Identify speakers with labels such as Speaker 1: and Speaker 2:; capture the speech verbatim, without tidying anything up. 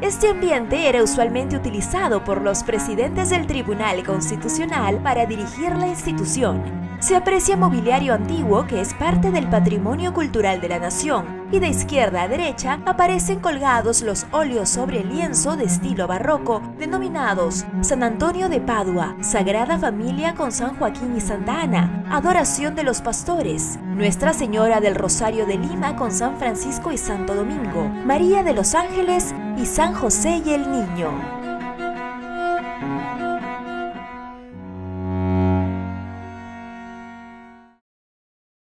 Speaker 1: Este ambiente era usualmente utilizado por los presidentes del Tribunal Constitucional para dirigir la institución. Se aprecia mobiliario antiguo que es parte del patrimonio cultural de la nación, y de izquierda a derecha aparecen colgados los óleos sobre lienzo de estilo barroco, denominados San Antonio de Padua, Sagrada Familia con San Joaquín y Santa Ana, Adoración de los Pastores, Nuestra Señora del Rosario de Lima con San Francisco y Santo Domingo, María de los Ángeles y San José y el Niño.